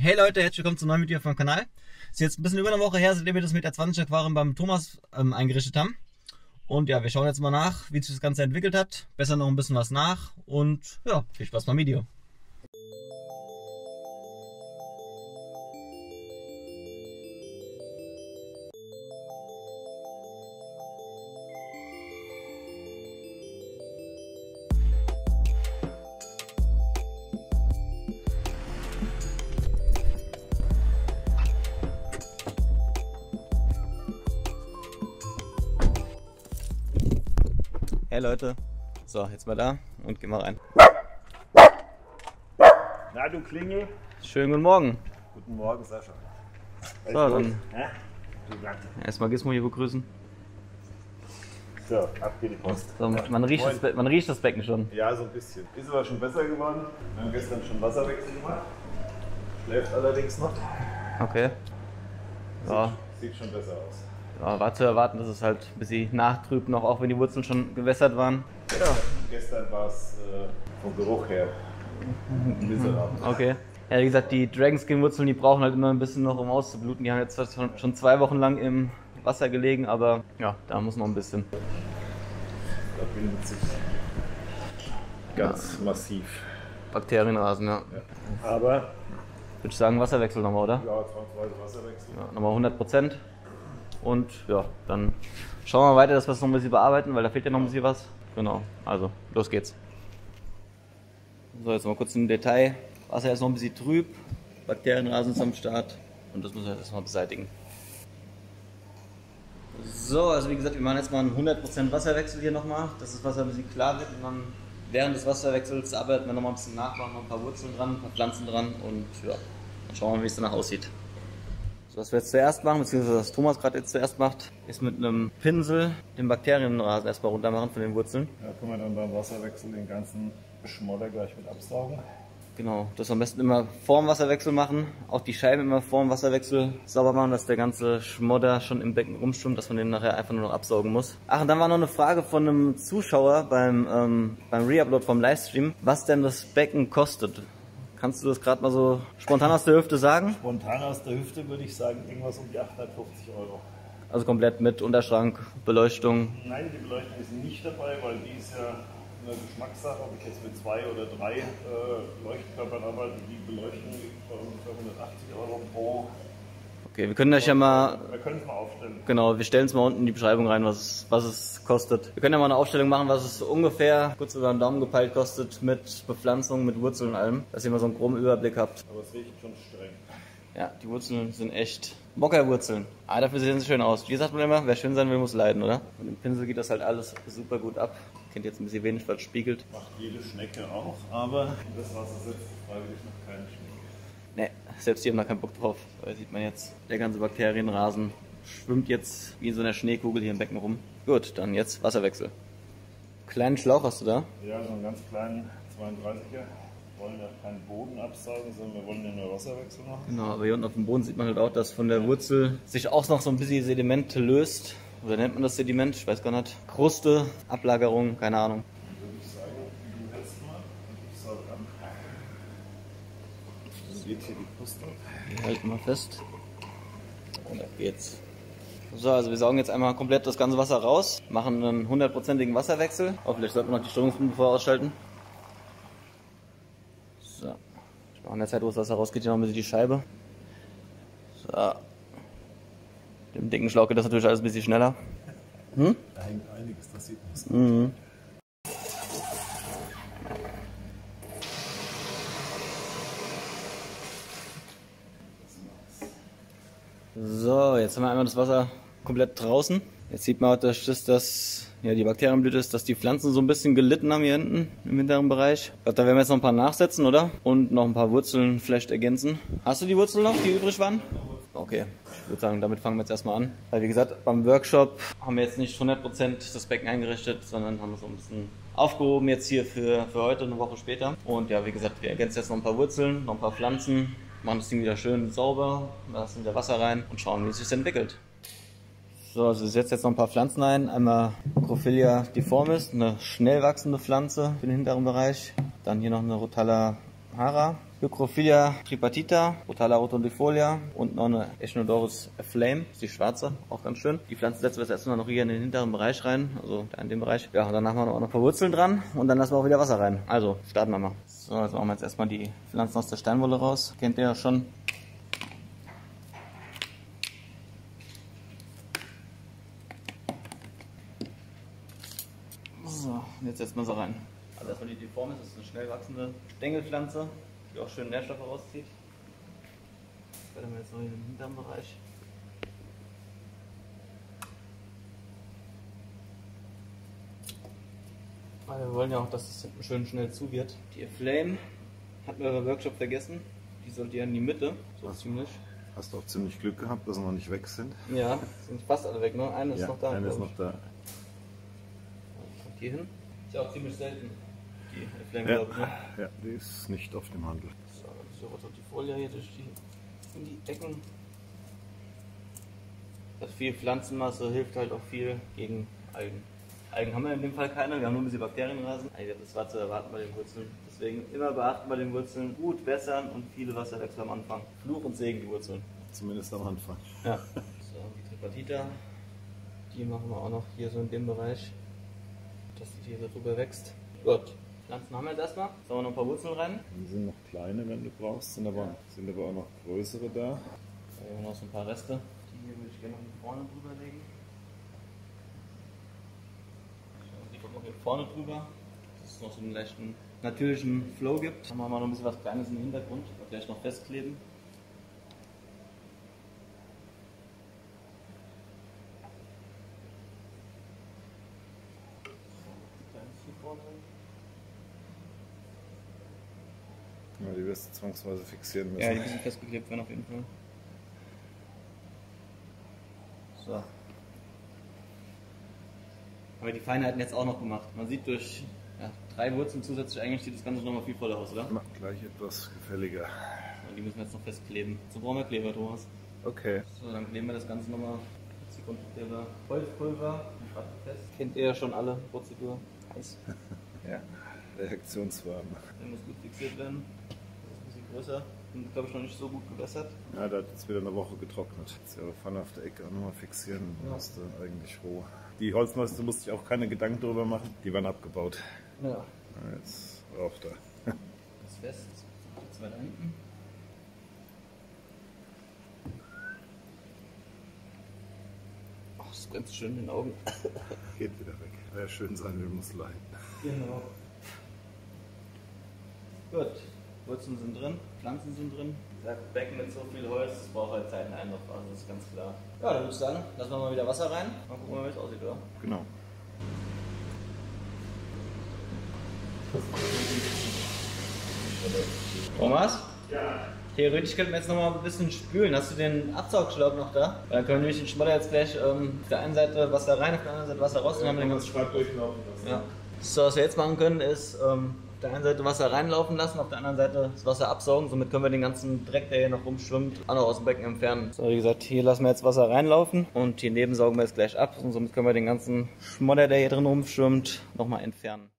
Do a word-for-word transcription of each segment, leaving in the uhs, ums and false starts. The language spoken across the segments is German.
Hey Leute, herzlich willkommen zum neuen Video vom Kanal. Es ist jetzt ein bisschen über eine Woche her, seitdem wir das mit der zwanzig Aquarium beim Thomas ähm, eingerichtet haben. Und ja, wir schauen jetzt mal nach, wie sich das Ganze entwickelt hat. Besser noch ein bisschen was nach und ja, viel Spaß beim Video. Hey Leute, so jetzt mal da und gehen mal rein. Na du Klingel. Schönen guten Morgen. Guten Morgen Sascha. So, dann Ja? erstmal Gizmo hier begrüßen. So, ab geht die Post. So, man, riecht das, Be- man riecht das Becken schon. Ja, so ein bisschen. Ist aber schon besser geworden. Wir haben gestern schon Wasserwechsel gemacht. Schläft allerdings noch. Okay. Ja, Sieht schon besser aus. ja, war zu erwarten, dass es halt ein bisschen nachtrübt noch, auch wenn die Wurzeln schon gewässert waren. Ja. Gestern war es äh, vom Geruch her miserabel. Okay. Ja, wie gesagt, die Dragonskin-Wurzeln, die brauchen halt immer ein bisschen noch, um auszubluten. Die haben jetzt schon, schon zwei Wochen lang im Wasser gelegen, aber ja, da muss noch ein bisschen. Da bildet sich ganz ja. massiv Bakterienrasen, ja. ja. Aber würde ich sagen, Wasserwechsel nochmal, oder? ja, zwangsweise Wasserwechsel. Ja, nochmal hundert Prozent. Und ja, dann schauen wir weiter, dass wir es noch ein bisschen bearbeiten, weil da fehlt ja noch ein bisschen was. Genau, also los geht's. So, jetzt mal kurz im Detail. Wasser ist noch ein bisschen trüb, Bakterienrasen ist am Start und das müssen wir jetzt erstmal beseitigen. So, also wie gesagt, wir machen jetzt mal einen hundert Prozent Wasserwechsel hier nochmal, dass das Wasser ein bisschen klar wird und dann während des Wasserwechsels arbeiten wir nochmal ein bisschen nach, machen noch ein paar Wurzeln dran, ein paar Pflanzen dran und ja, dann schauen wir mal, wie es danach aussieht. So, was wir jetzt zuerst machen, beziehungsweise was Thomas gerade jetzt zuerst macht, ist mit einem Pinsel den Bakterienrasen erstmal runter machen von den Wurzeln. Da können wir dann beim Wasserwechsel den ganzen Schmodder gleich mit absaugen. Genau, das am besten immer vor dem Wasserwechsel machen, auch die Scheiben immer vor dem Wasserwechsel sauber machen, dass der ganze Schmodder schon im Becken rumschwimmt, dass man den nachher einfach nur noch absaugen muss. Ach, und dann war noch eine Frage von einem Zuschauer beim, ähm, beim Reupload vom Livestream, was denn das Becken kostet. Kannst du das gerade mal so spontan aus der Hüfte sagen? Spontan aus der Hüfte würde ich sagen, irgendwas um die achthundertfünfzig Euro. Also komplett mit Unterschrank, Beleuchtung? Nein, die Beleuchtung ist nicht dabei, weil die ist ja eine Geschmackssache, ob ich jetzt mit zwei oder drei äh, Leuchtkörpern arbeite. Die Beleuchtung liegt bei ungefähr hundertachtzig Euro pro. Okay, wir können euch ja mal... Wir können es mal aufstellen. Genau, wir stellen es mal unten in die Beschreibung rein, was es, was es kostet. Wir können ja mal eine Aufstellung machen, was es ungefähr, kurz über den Daumen gepeilt, kostet mit Bepflanzung, mit Wurzeln und allem, dass ihr mal so einen groben Überblick habt. Aber es riecht schon streng. Ja, die Wurzeln sind echt Mockerwurzeln. Aber dafür sehen sie schön aus. Wie sagt man immer, wer schön sein will, muss leiden, oder? Mit dem Pinsel geht das halt alles super gut ab. Kennt jetzt ein bisschen wenig, weil es spiegelt. Macht jede Schnecke auch, aber das Wasser setzt freiwillig noch keine Schnecke. Ne, selbst die haben da keinen Bock drauf. Da sieht man jetzt, der ganze Bakterienrasen schwimmt jetzt wie in so einer Schneekugel hier im Becken rum. Gut, dann jetzt Wasserwechsel. Kleinen Schlauch hast du da? Ja, so einen ganz kleinen zweiunddreißiger. Wir wollen ja keinen Boden absaugen, sondern wir wollen ja nur Wasserwechsel machen. Genau, aber hier unten auf dem Boden sieht man halt auch, dass von der Wurzel sich auch noch so ein bisschen Sediment löst. Oder nennt man das Sediment? Ich weiß gar nicht. Kruste, Ablagerung, keine Ahnung. Dann würde ich sagen, du hältst mal und ich sauge an. Das geht hier die Kruste. Wir halten mal fest. Und ab geht's. So, also wir saugen jetzt einmal komplett das ganze Wasser raus, machen einen hundertprozentigen Wasserwechsel. Oh, vielleicht sollten wir noch die Strömungspumpe vorher ausschalten. So. Ich mache in der Zeit, wo das Wasser rausgeht, hier noch ein bisschen die Scheibe. So. Mit dem dicken Schlauch geht das natürlich alles ein bisschen schneller. Hm? Da hängt einiges, das sieht man. Mhm. So, jetzt haben wir einmal das Wasser komplett draußen. Jetzt sieht man auch, dass, das, dass ja, die Bakterienblüte ist, dass die Pflanzen so ein bisschen gelitten haben hier hinten im hinteren Bereich. Ich glaube, da werden wir jetzt noch ein paar nachsetzen, oder? Und noch ein paar Wurzeln vielleicht ergänzen. Hast du die Wurzeln noch, die übrig waren? Okay, ich würde sagen, damit fangen wir jetzt erstmal an. Weil wie gesagt, beim Workshop haben wir jetzt nicht hundert Prozent das Becken eingerichtet, sondern haben es so ein bisschen aufgehoben jetzt hier für, für heute, eine Woche später. Und ja, wie gesagt, wir ergänzen jetzt noch ein paar Wurzeln, noch ein paar Pflanzen, machen das Ding wieder schön sauber, lassen wieder Wasser rein und schauen, wie es sich entwickelt. So, also ich setze jetzt noch ein paar Pflanzen ein. Einmal Crophylia deformis, eine schnell wachsende Pflanze für den hinteren Bereich. Dann hier noch eine Rotala hara. Hycrophilia tripartita, Rotala rotundifolia und noch eine Echinodorus Flame, das ist die schwarze, auch ganz schön. Die Pflanze setzen wir jetzt erstmal noch hier in den hinteren Bereich rein, also da in dem Bereich. Ja, und danach machen wir auch noch ein paar Wurzeln dran und dann lassen wir auch wieder Wasser rein. Also, starten wir mal. So, jetzt machen wir jetzt erstmal die Pflanzen aus der Steinwolle raus. Kennt ihr ja schon. So, und jetzt setzen wir sie rein. Also erstmal die Deformis, das ist eine schnell wachsende Stängelpflanze, die auch schön Nährstoffe rauszieht. Das werden wir jetzt noch in den hinteren Bereich. Weil wir wollen ja auch, dass es hinten schön schnell zu wird. Die Flame hatten wir beim Workshop vergessen. Die sollte ja in die Mitte, so Was? ziemlich. Hast du auch ziemlich Glück gehabt, dass sie noch nicht weg sind? Ja, sind fast alle weg, ne? Eine ist Ja, noch da. eine ist noch da. Kommt hier hin. Ist ja auch ziemlich selten. Die Flame, Ja, glaube ich, ne? ja, die ist nicht auf dem Handel. So, so rottet die Folie hier durch die, in die Ecken. Das viel Pflanzenmasse hilft halt auch viel gegen Algen. Algen haben wir in dem Fall keine, wir haben nur ein bisschen Bakterienrasen. Das war zu erwarten bei den Wurzeln. Deswegen immer beachten bei den Wurzeln, gut wässern und viele Wasserwechsel am Anfang. Fluch und Segen die Wurzeln. Zumindest am Anfang. Ja. So, die Tripartita, die machen wir auch noch hier so in dem Bereich, dass die hier so drüber wächst. Gut. Pflanzen haben wir jetzt erstmal. Sollen wir noch ein paar Wurzeln rein? Die sind noch kleine, wenn du brauchst, sind aber, sind aber auch noch größere da. Da haben wir noch so ein paar Reste. Die hier würde ich gerne noch hier vorne drüber legen. Die kommt noch hier vorne drüber, dass es noch so einen leichten natürlichen Flow gibt. Dann machen wir noch ein bisschen was Kleines im Hintergrund, gleich noch festkleben. Kleines hier vorne. Ja, die wirst du zwangsweise fixieren müssen. Ja, die müssen festgeklebt werden auf jeden Fall. So. Aber die Feinheiten jetzt auch noch gemacht. Man sieht durch ja, drei Wurzeln zusätzlich eigentlich sieht das Ganze nochmal viel voller aus, oder? Macht gleich etwas gefälliger. Und die müssen wir jetzt noch festkleben. So brauchen wir Kleber, Thomas. Okay. So, dann kleben wir das Ganze nochmal mit Sekundenkleber. Holzpulver, fest. Kennt ihr ja schon alle, Prozedur. Heiß. Ja, Reaktionsfarben. Der muss gut fixiert werden. Das ist ein bisschen größer. Und glaube ich noch nicht so gut gewässert. Ja, der hat jetzt wieder eine Woche getrocknet. Jetzt ihre Pfanne auf der Ecke auch nochmal fixieren. Dann Ja. hast du eigentlich roh. Die Holzmasse musste ich auch keine Gedanken darüber machen. Die waren abgebaut. Ja. Ja, jetzt rauf da. Das ist fest. Jetzt weiter hinten. Oh, das ist ganz schön in den Augen. Geht wieder weg. Wäre schön sein, wir muss leiden. Genau. Gut. Wurzeln sind drin, Pflanzen sind drin. Das Becken mit so viel Holz, das braucht halt Zeit in Einlauf, also das ist ganz klar. Ja, dann würde ich sagen, lassen wir mal wieder Wasser rein. Mal gucken, wie es aussieht, oder? Genau. Thomas? Ja. Theoretisch könnten wir jetzt noch mal ein bisschen spülen. Hast du den Absaugschlauch noch da? Dann können wir nämlich den Schmotter jetzt gleich ähm, auf der einen Seite Wasser rein, auf der anderen Seite Wasser raus. Dann haben wir den ganzen Schlag durchlaufen lassen. Ja. So, was wir jetzt machen können, ist ähm, auf der einen Seite Wasser reinlaufen lassen, auf der anderen Seite das Wasser absaugen. Somit können wir den ganzen Dreck, der hier noch rumschwimmt, auch noch aus dem Becken entfernen. So, wie gesagt, hier lassen wir jetzt Wasser reinlaufen und hier neben saugen wir es gleich ab. Und somit können wir den ganzen Schmodder, der hier drin rumschwimmt, nochmal entfernen.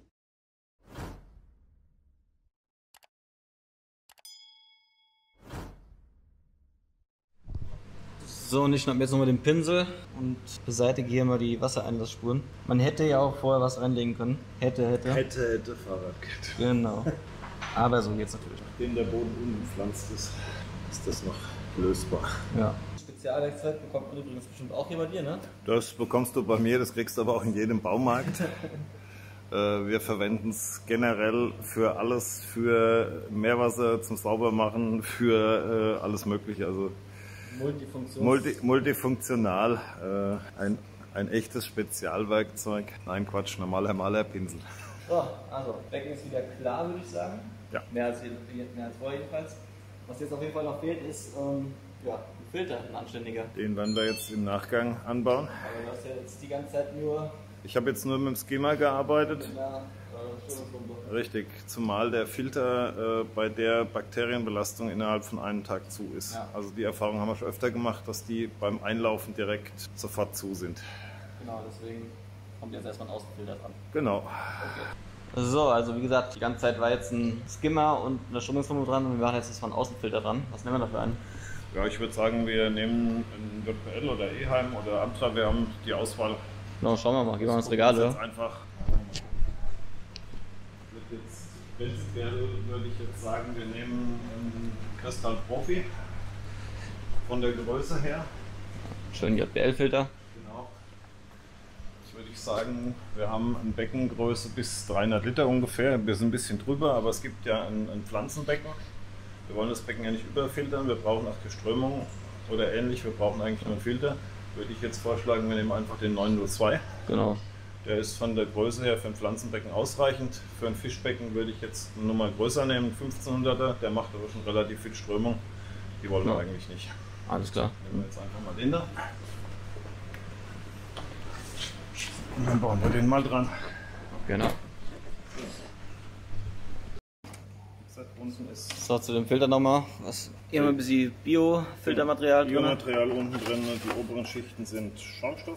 So, und ich schnappe mir jetzt nochmal den Pinsel und beseitige hier mal die Wassereinlassspuren. Man hätte ja auch vorher was reinlegen können. Hätte, hätte. Hätte, hätte Fahrradkette. Genau. Aber so geht's natürlich. Nachdem der Boden ungepflanzt ist, ist das noch lösbar. Ja. Spezialwerkzeug bekommt man übrigens bestimmt auch hier bei dir, ne? Das bekommst du bei mir, das kriegst du aber auch in jedem Baumarkt. Wir verwenden es generell für alles, für Meerwasser zum Saubermachen, für äh, alles Mögliche. Also Multifunktions multi, multifunktional, äh, ein, ein echtes Spezialwerkzeug. Nein, Quatsch, normaler Malerpinsel. So, also, Becken ist wieder klar, würde ich sagen. Ja. Mehr als, mehr als vorher jedenfalls. Was jetzt auf jeden Fall noch fehlt, ist ähm, ja, ein Filter, ein anständiger. Den werden wir jetzt im Nachgang anbauen. Aber du hast ja jetzt die ganze Zeit nur Ich habe jetzt nur mit dem Skimmer gearbeitet. mit einer äh, Strömungspumpe. Richtig, zumal der Filter äh, bei der Bakterienbelastung innerhalb von einem Tag zu ist. Ja. Also die Erfahrung haben wir schon öfter gemacht, dass die beim Einlaufen direkt sofort zu sind. Genau, deswegen kommt jetzt erstmal ein Außenfilter dran. Genau. Okay. So, also wie gesagt, die ganze Zeit war jetzt ein Skimmer und eine Strömungspumpe dran und wir machen jetzt erstmal einen Außenfilter dran. Was nehmen wir dafür an? Ja, ich würde sagen, wir nehmen ein J P L oder Eheim oder Amtra, wir haben die Auswahl. Genau, schauen wir mal, gehen wir mal ins Regal, oder? Einfach. Jetzt, prinzipiell würde ich jetzt sagen, wir nehmen einen Crystal Profi von der Größe her. Schön J B L-Filter. Genau. Ich würde sagen, wir haben eine Beckengröße bis dreihundert Liter ungefähr. Wir sind ein bisschen drüber, aber es gibt ja ein, ein Pflanzenbecken. Wir wollen das Becken ja nicht überfiltern, wir brauchen auch die Strömung oder ähnlich, wir brauchen eigentlich nur einen Filter. Würde ich jetzt vorschlagen, wir nehmen einfach den neun null zwei. Genau. Der ist von der Größe her für ein Pflanzenbecken ausreichend. Für ein Fischbecken würde ich jetzt eine Nummer größer nehmen, fünfzehnhunderter. Der macht aber schon relativ viel Strömung. Die wollen wir ja eigentlich nicht. Alles klar. Nehmen wir jetzt einfach mal den da. Und dann bauen wir den mal dran. Genau. Unten ist So, zu dem Filter nochmal. Was? Hier haben wir ein bisschen Bio-Filtermaterial drin. Biomaterial unten drin. Die oberen Schichten sind Schaumstoff.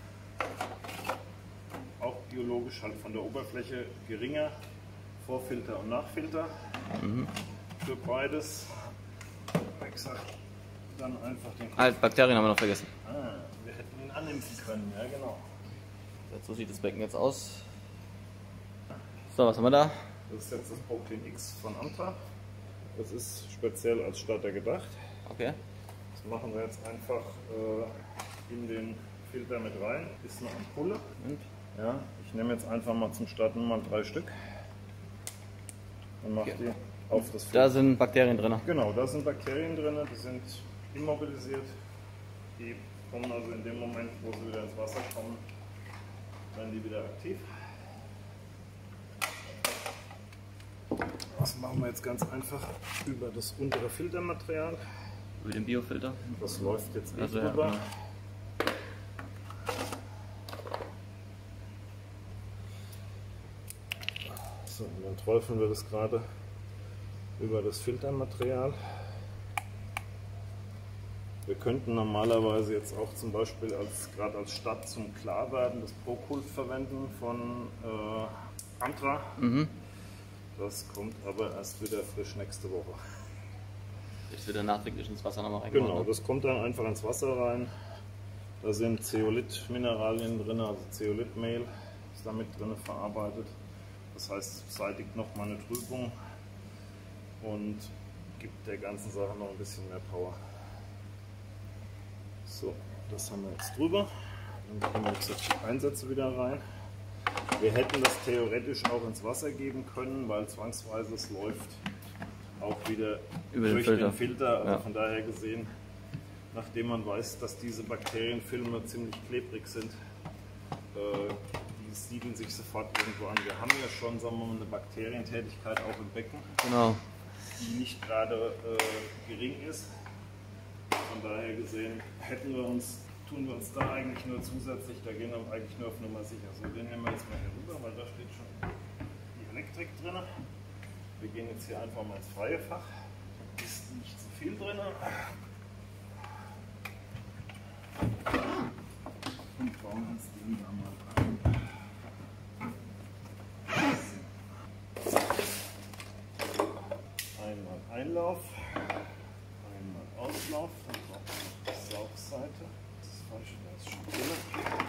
Auch biologisch, halt von der Oberfläche geringer. Vorfilter und Nachfilter. Mhm. Für beides. Wie gesagt, dann einfach den. Halt, Bakterien haben wir noch vergessen. Ah, wir hätten ihn animpfen können, ja genau. So sieht das Becken jetzt aus. So, was haben wir da? Das ist jetzt das Protein X von Amtra. Das ist speziell als Starter gedacht. Okay. Das machen wir jetzt einfach äh, in den Filter mit rein. Ist eine Ampulle. Und? Ja, ich nehme jetzt einfach mal zum Starten mal drei Stück. Und mache Okay. die auf das Filter. Da sind Bakterien drin. Genau, da sind Bakterien drin, die sind immobilisiert. Die kommen also in dem Moment, wo sie wieder ins Wasser kommen, werden die wieder aktiv. Das machen wir jetzt ganz einfach über das untere Filtermaterial. Über den Biofilter. Das läuft jetzt eh Also, ja, drüber. genau. So, und dann träufeln wir das gerade über das Filtermaterial. Wir könnten normalerweise jetzt auch zum Beispiel als gerade als Stadt zum Klarwerden das Prokult verwenden von äh, Amtra. Mhm. Das kommt aber erst wieder frisch nächste Woche. Jetzt wird er nachträglich ins Wasser nochmal reingemacht. Genau, ne? das kommt dann einfach ins Wasser rein. Da sind Zeolit-Mineralien drin, also Zeolitmehl ist damit drin verarbeitet. Das heißt, es beseitigt nochmal eine Trübung und gibt der ganzen Sache noch ein bisschen mehr Power. So, das haben wir jetzt drüber. Dann kommen wir jetzt die Einsätze wieder rein. Wir hätten das theoretisch auch ins Wasser geben können, weil zwangsweise es läuft auch wieder Über den durch Filter. den Filter. Also Ja. von daher gesehen, nachdem man weiß, dass diese Bakterienfilme ziemlich klebrig sind, äh, die siedeln sich sofort irgendwo an. Wir haben ja schon, sagen wir mal, eine Bakterientätigkeit auch im Becken, Genau. die nicht gerade äh, gering ist. Von daher gesehen hätten wir uns, tun wir uns da eigentlich nur zusätzlich, da gehen wir eigentlich nur auf Nummer sicher. So, den nehmen wir jetzt mal hier rüber, weil da steht schon die Elektrik drin. Wir gehen jetzt hier einfach mal ins freie Fach. Ist nicht zu viel drin. Und bauen uns den da mal ein. Einmal Einlauf, einmal Auslauf, dann brauchen wir die Saugseite. Das ist falsch, da ist schon drin.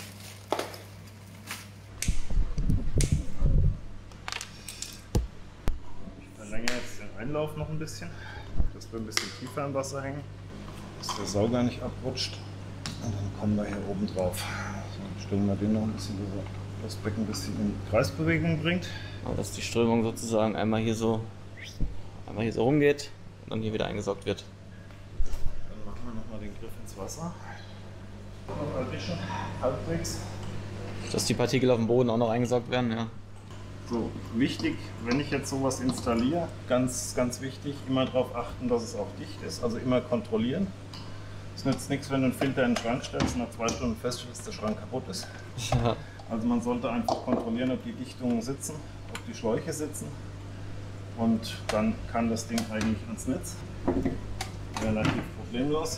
Ich verlängere jetzt den Einlauf noch ein bisschen, dass wir ein bisschen tiefer im Wasser hängen, dass der Sauger nicht abrutscht. Und dann kommen wir hier oben drauf. So, stellen wir den noch ein bisschen, dass er das Becken ein bisschen in Kreisbewegung bringt. Aber dass die Strömung sozusagen einmal hier so einmal hier so rumgeht und dann hier wieder eingesaugt wird. Dann machen wir nochmal den Griff ins Wasser. Noch ein bisschen halbwegs. Dass die Partikel auf dem Boden auch noch eingesaugt werden, ja. So, wichtig, wenn ich jetzt sowas installiere, ganz, ganz wichtig, immer darauf achten, dass es auch dicht ist, also immer kontrollieren. Es nützt nichts, wenn du einen Filter in den Schrank stellst und nach zwei Stunden feststellst, dass der Schrank kaputt ist. Ja. Also man sollte einfach kontrollieren, ob die Dichtungen sitzen, ob die Schläuche sitzen und dann kann das Ding eigentlich ans Netz. Relativ problemlos.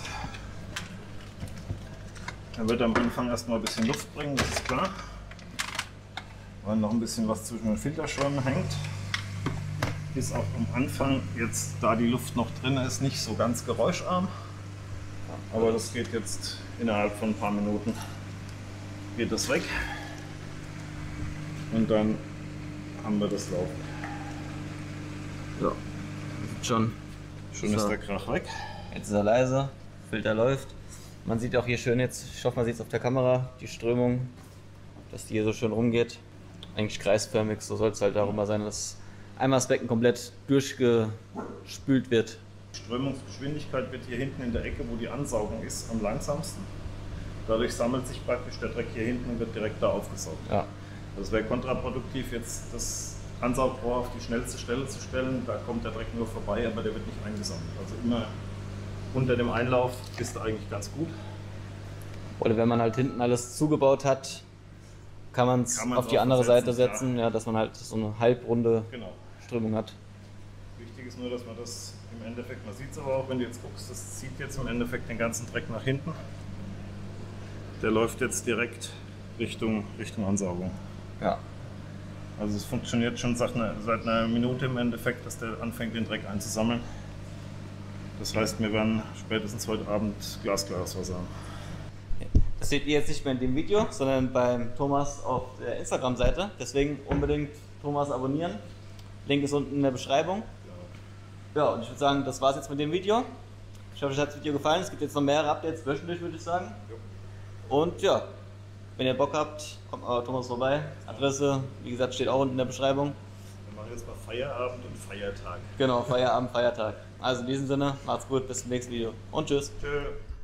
Er wird am Anfang erstmal ein bisschen Luft bringen, das ist klar. weil noch ein bisschen was zwischen den Filterschwämmen hängt. Ist auch am Anfang, jetzt da die Luft noch drin ist, nicht so ganz geräuscharm. Aber das geht jetzt innerhalb von ein paar Minuten. Geht das weg. Und dann haben wir das laufen. So, schon. Schon so. Ist der Krach weg. Jetzt ist er leise, Filter läuft. Man sieht auch hier schön jetzt, ich hoffe man sieht es auf der Kamera, die Strömung, dass die hier so schön rumgeht. Eigentlich kreisförmig, so soll es halt darüber sein, dass einmal das Becken komplett durchgespült wird. Die Strömungsgeschwindigkeit wird hier hinten in der Ecke, wo die Ansaugung ist, am langsamsten. Dadurch sammelt sich praktisch der Dreck hier hinten und wird direkt da aufgesaugt. Ja. Das wäre kontraproduktiv, jetzt das Ansaugrohr auf die schnellste Stelle zu stellen. Da kommt der Dreck nur vorbei, aber der wird nicht eingesammelt. Also immer unter dem Einlauf ist er eigentlich ganz gut. Oder wenn man halt hinten alles zugebaut hat, kann man es auf die andere Seite setzen, ja. Ja, dass man halt so eine halbrunde genau. Strömung hat. Wichtig ist nur, dass man das im Endeffekt, man sieht es aber auch, wenn du jetzt guckst, das zieht jetzt im Endeffekt den ganzen Dreck nach hinten. Der läuft jetzt direkt Richtung, Richtung Ansaugung. Ja. Also es funktioniert schon seit einer, seit einer Minute im Endeffekt, dass der anfängt, den Dreck einzusammeln. Das heißt, wir werden spätestens heute Abend glasklares Wasser haben. Das seht ihr jetzt nicht mehr in dem Video, sondern beim Thomas auf der Instagram-Seite. Deswegen unbedingt Thomas abonnieren. Link ist unten in der Beschreibung. Ja, und ich würde sagen, das war's jetzt mit dem Video. Ich hoffe, euch hat das Video gefallen. Es gibt jetzt noch mehrere Updates wöchentlich, würde ich sagen. Und ja, wenn ihr Bock habt, kommt mal Thomas vorbei. Adresse, wie gesagt, steht auch unten in der Beschreibung. Wir machen jetzt mal Feierabend und Feiertag. Genau, Feierabend, Feiertag. Also in diesem Sinne, macht's gut, bis zum nächsten Video und tschüss. Tschö.